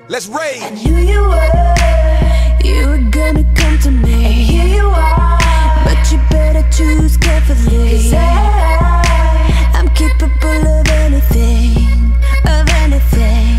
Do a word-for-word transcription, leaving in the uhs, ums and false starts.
Let's rage. I knew you were, you were gonna come to me, and here you are, but you better choose carefully, 'cause I, I'm capable of anything, of anything.